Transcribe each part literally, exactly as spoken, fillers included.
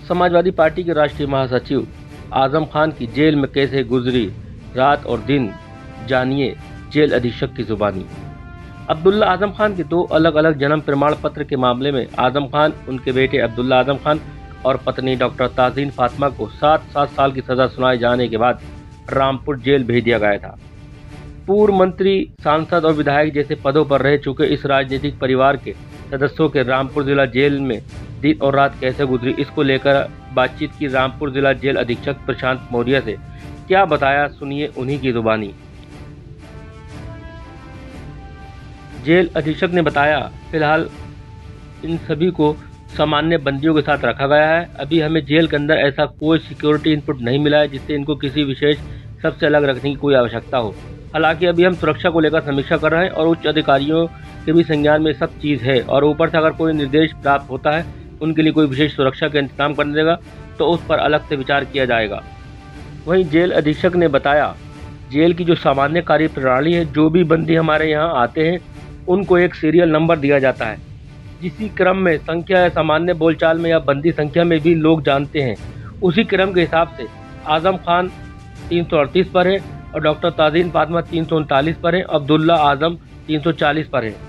Samajwadi party के राष्ट्रीय महासचिव आजम खान की जेल में कैसे गुजरी रात और दिन, जानिए जेल अधीक्षक की जुबानी। अब्दुल्ला आजम खान के दो अलग अलग जन्म प्रमाण पत्र के मामले में आजम खान, उनके बेटे अब्दुल्ला आजम खान और पत्नी डॉक्टर ताजीन फातिमा को सात सात साल की सजा सुनाए जाने के बाद रामपुर जेल भेज दिया गया था। पूर्व मंत्री, सांसद और विधायक जैसे पदों पर रह चुके इस राजनीतिक परिवार के सदस्यों के रामपुर जिला जेल में दिन और रात कैसे गुजरी, इसको लेकर बातचीत की रामपुर जिला जेल अधीक्षक प्रशांत मौर्य से। क्या बताया, सुनिए उन्हीं की जुबानी। जेल अधीक्षक ने बताया, फिलहाल इन सभी को सामान्य बंदियों के साथ रखा गया है। अभी हमें जेल के अंदर ऐसा कोई सिक्योरिटी इनपुट नहीं मिला है जिससे इनको किसी विशेष सबसे अलग रखने की कोई आवश्यकता हो। हालांकि अभी हम सुरक्षा को लेकर समीक्षा कर रहे हैं और उच्च अधिकारियों के भी संज्ञान में सब चीज़ है और ऊपर से अगर कोई निर्देश प्राप्त होता है उनके लिए कोई विशेष सुरक्षा का इंतजाम करने देगा तो उस पर अलग से विचार किया जाएगा। वहीं जेल अधीक्षक ने बताया, जेल की जो सामान्य कार्य प्रणाली है, जो भी बंदी हमारे यहाँ आते हैं उनको एक सीरियल नंबर दिया जाता है, जिसी क्रम में संख्या या सामान्य बोलचाल में या बंदी संख्या में भी लोग जानते हैं। उसी क्रम के हिसाब से आजम खान तीन सौ अड़तीस पर है और डॉक्टर ताजीन फातिमा तीन सौ उनतालीस पर है, अब्दुल्ला आजम तीन सौ चालीस पर है।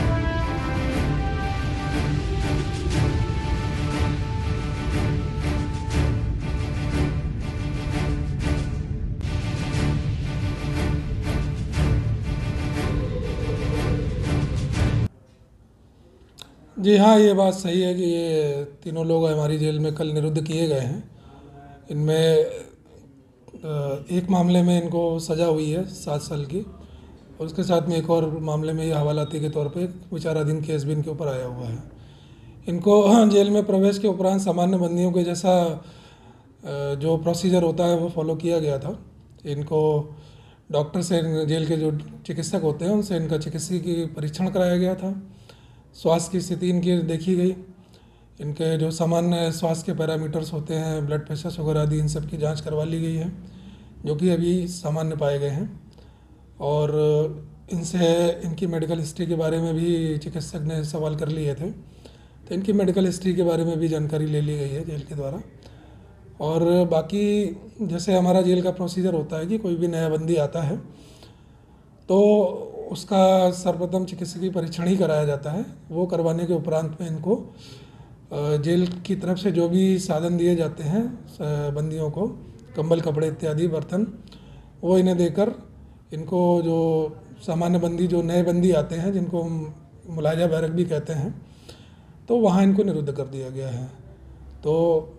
जी हाँ, ये बात सही है कि ये तीनों लोग हमारी जेल में कल निरुद्ध किए गए हैं। इनमें एक मामले में इनको सज़ा हुई है सात साल की और उसके साथ में एक और मामले में ये हवालाती के तौर पे विचाराधीन केस भी इनके ऊपर आया हुआ है। इनको जेल में प्रवेश के उपरांत सामान्य बंदियों के जैसा जो प्रोसीजर होता है वो फॉलो किया गया था। इनको डॉक्टर से, जेल के जो चिकित्सक होते हैं उनसे इनका चिकित्सकीय परीक्षण कराया गया था। स्वास्थ्य की स्थिति इनकी देखी गई। इनके जो सामान्य स्वास्थ्य के पैरामीटर्स होते हैं, ब्लड प्रेशर, शुगर आदि, इन सब की जांच करवा ली गई है जो कि अभी सामान्य पाए गए हैं। और इनसे इनकी मेडिकल हिस्ट्री के बारे में भी चिकित्सक ने सवाल कर लिए थे, तो इनकी मेडिकल हिस्ट्री के बारे में भी जानकारी ले ली गई है जेल के द्वारा। और बाकी जैसे हमारा जेल का प्रोसीजर होता है कि कोई भी नया बंदी आता है तो उसका सर्वप्रथम चिकित्सकीय परीक्षण ही कराया जाता है। वो करवाने के उपरांत में इनको जेल की तरफ से जो भी साधन दिए जाते हैं बंदियों को, कंबल, कपड़े इत्यादि, बर्तन, वो इन्हें देकर इनको, जो सामान्य बंदी, जो नए बंदी आते हैं जिनको मुलाजा बैरक भी कहते हैं, तो वहाँ इनको निरुद्ध कर दिया गया है। तो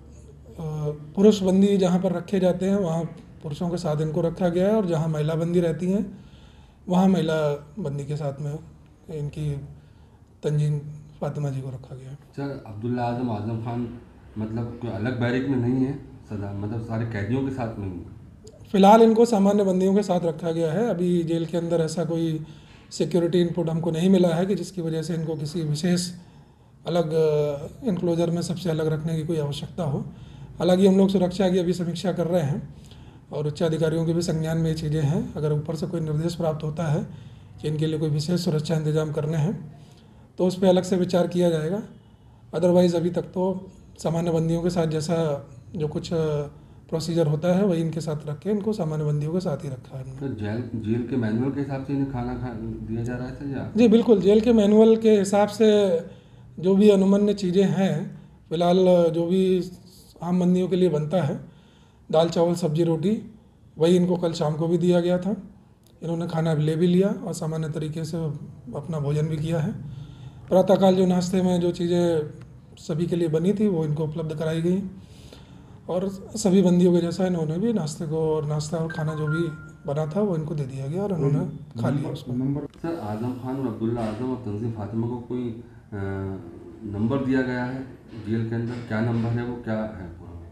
पुरुष बंदी जहाँ पर रखे जाते हैं वहाँ पुरुषों के साथ इनको रखा गया है और जहाँ महिला बंदी रहती हैं वहाँ महिला बंदी के साथ में इनकी तंजीन फातिमा जी को रखा गया है। सर, अब्दुल्ला आजम आजम खान मतलब कोई अलग बैरिक में नहीं है सदा, मतलब सारे कैदियों के साथ में ही? फ़िलहाल इनको सामान्य बंदियों के साथ रखा गया है। अभी जेल के अंदर ऐसा कोई सिक्योरिटी इनपुट हमको नहीं मिला है कि जिसकी वजह से इनको किसी विशेष अलग इनक्लोजर में सबसे अलग रखने की कोई आवश्यकता हो। हालांकि हम लोग सुरक्षा की अभी समीक्षा कर रहे हैं और उच्च अधिकारियों के भी संज्ञान में ये चीज़ें हैं। अगर ऊपर से कोई निर्देश प्राप्त होता है कि इनके लिए कोई विशेष सुरक्षा इंतजाम करने हैं तो उस पर अलग से विचार किया जाएगा। अदरवाइज़ अभी तक तो सामान्य बंदियों के साथ जैसा जो कुछ प्रोसीजर होता है वही इनके साथ रख के इनको सामान्य बंदियों के साथ ही रखा है। तो जेल जेल के मैनुअल के हिसाब से इन्हें खाना खा दिया जा रहा है या? जी बिल्कुल, जेल के मैनुअल के हिसाब से जो भी अनुमन्य चीज़ें हैं, फ़िलहाल जो भी आम बंदियों के लिए बनता है, दाल चावल सब्जी रोटी, वही इनको कल शाम को भी दिया गया था। इन्होंने खाना ले भी लिया और सामान्य तरीके से अपना भोजन भी किया है। प्रातःकाल जो नाश्ते में जो चीज़ें सभी के लिए बनी थी वो इनको उपलब्ध कराई गई और सभी बंदियों के जैसा इन्होंने भी नाश्ते को और नाश्ता और खाना जो भी बना था वो इनको दे दिया गया और उन्होंने खा लिया उसको। सर, आजम खान और अब्दुल्ला आजम और तंजीम फातिमा को कोई आ, नंबर दिया गया है जेल के अंदर? क्या नंबर है वो, क्या है?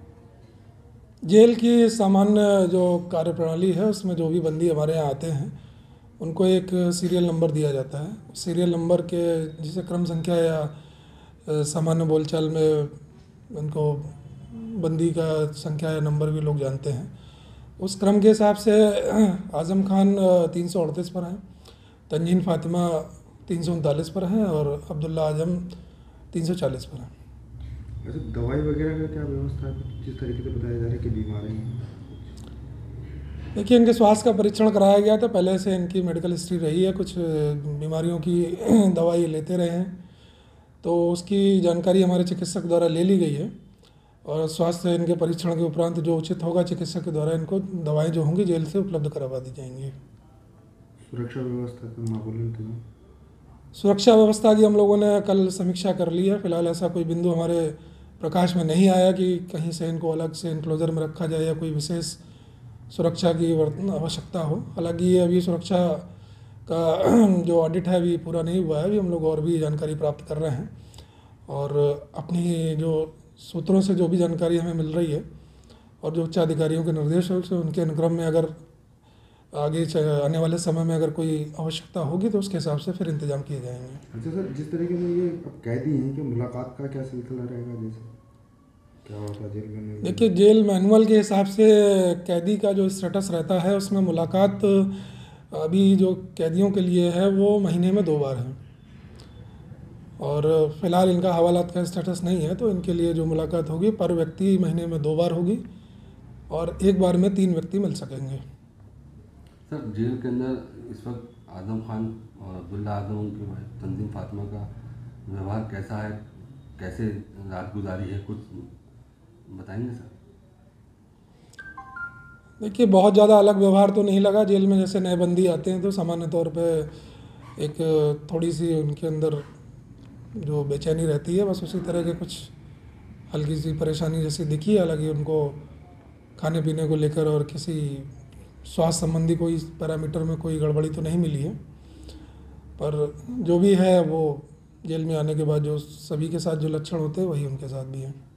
जेल की सामान्य जो कार्यप्रणाली है उसमें जो भी बंदी हमारे यहाँ आते हैं उनको एक सीरियल नंबर दिया जाता है। सीरियल नंबर के जिसे क्रम संख्या या सामान्य बोलचाल में उनको बंदी का संख्या या नंबर भी लोग जानते हैं, उस क्रम के हिसाब से आजम खान तीन सौ अड़तीस पर हैं, तंजीन फातिमा तीन सौ उनतालीस पर हैं और अब्दुल्ला आजम तीन सौ चालीस पर हैं। अच्छा, दवाई वगैरह का क्या व्यवस्था है? जिस तरीके से बताया जा रहा है कि बीमारी है। देखिए, इनके स्वास्थ्य का परीक्षण कराया गया था, पहले से इनकी मेडिकल हिस्ट्री रही है, कुछ बीमारियों की दवाई लेते रहे हैं, तो उसकी जानकारी हमारे चिकित्सक द्वारा ले ली गई है और स्वास्थ्य इनके परीक्षण के उपरांत जो उचित होगा चिकित्सक के द्वारा इनको दवाएं जो होंगी जेल से उपलब्ध करवा दी जाएंगी। सुरक्षा व्यवस्था का माहौल तो सुरक्षा व्यवस्था की हम लोगों ने कल समीक्षा कर ली है। फिलहाल ऐसा कोई बिंदु हमारे प्रकाश में नहीं आया कि कहीं से इनको अलग से इनक्लोजर में रखा जाए या कोई विशेष सुरक्षा की आवश्यकता हो। हालांकि ये अभी सुरक्षा का जो ऑडिट है अभी पूरा नहीं हुआ है, अभी हम लोग और भी जानकारी प्राप्त कर रहे हैं और अपनी जो सूत्रों से जो भी जानकारी हमें मिल रही है और जो उच्चाधिकारियों के निर्देश है उनके अनुक्रम में अगर आगे आने वाले समय में अगर कोई आवश्यकता होगी तो उसके हिसाब से फिर इंतजाम किए जाएंगे। अच्छा सर, जिस तरीके से ये अब कैदी हैं कि मुलाकात का क्या सिलसिला रहेगा, जैसे क्या होता है जेल में? देखिए, जेल मैनुअल के हिसाब से कैदी का जो स्टेटस रहता है उसमें मुलाकात अभी जो कैदियों के लिए है वो महीने में दो बार है और फिलहाल इनका हवालात का स्टेटस नहीं है, तो इनके लिए जो मुलाकात होगी पर व्यक्ति महीने में दो बार होगी और एक बार में तीन व्यक्ति मिल सकेंगे। सर, जेल के अंदर इस वक्त आजम खान और अब्दुल्ला आजम उनकी वाइफ तंजीम फातिमा का व्यवहार कैसा है, कैसे रात गुजारी है, कुछ बताएंगे सर? देखिए, बहुत ज़्यादा अलग व्यवहार तो नहीं लगा। जेल में जैसे नए बंदी आते हैं तो सामान्य तौर पे एक थोड़ी सी उनके अंदर जो बेचैनी रहती है, बस उसी तरह के कुछ हल्की सी परेशानी जैसी दिखी। हालांकि उनको खाने पीने को लेकर और किसी स्वास्थ्य संबंधी कोई पैरामीटर में कोई गड़बड़ी तो नहीं मिली है, पर जो भी है वो जेल में आने के बाद जो सभी के साथ जो लक्षण होते हैं वही उनके साथ भी हैं।